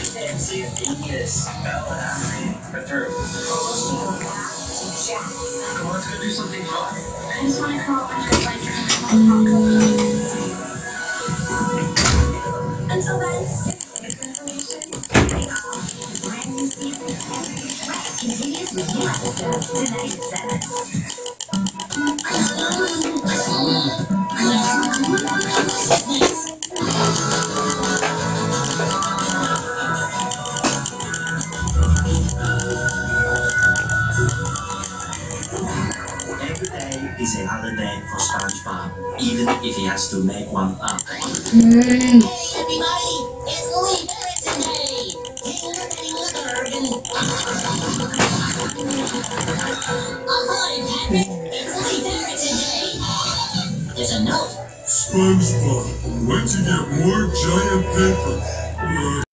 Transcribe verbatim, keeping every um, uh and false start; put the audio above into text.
Genius. But through. Come on, let's go do something fun. I just want to curl up my shirt like you're until then, brand new season continues with new episodes tonight at seven. Every day is another day for SpongeBob, even if he has to make one up. Mm. Hey everybody, it's Louis Ferritin Day! Hey, look at him, look at Urban! Ahoy, Patrick! It's Louis Ferritin Day! There's a note. SpongeBob, when to get more giant paper? Uh,